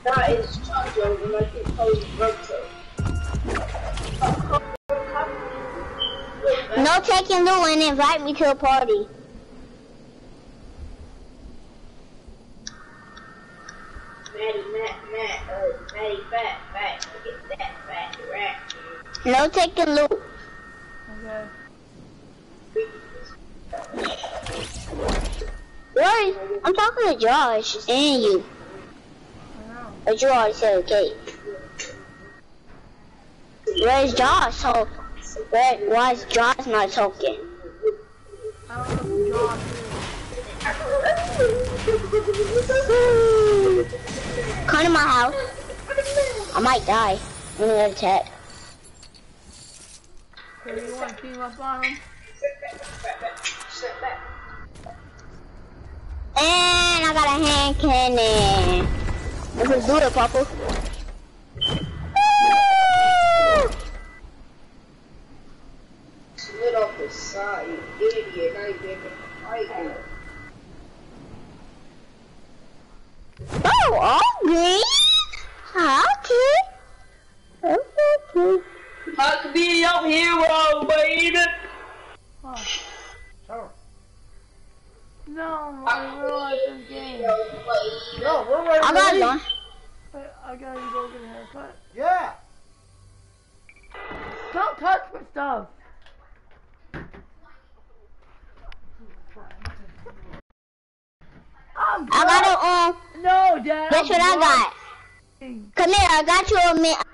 That is Chacho, and I think Cody's Roto. No taking loot and invite me to a party. Maddie, fat, get that fat, right? No taking loot. Okay. Where is, I'm talking to Josh and you. I know. But you already said okay. Where's Josh? So, why is Josh not talking? I don't know who Josh is. Come to my house. I might die. I'm gonna attack. So you want to team up on him? And I got a hand cannon. Let's do it, Papa. Slid off the side, you idiot. Now you're getting fighting. Oh, all green? Okay. Okay. I could be your hero, baby. Oh. Sure. No, I realized this game. No, we're ready. I got one. I gotta go get a haircut. Yeah. Don't touch my stuff. I got it on. No, Dad. Guess what I got? Come here, I got you a mint.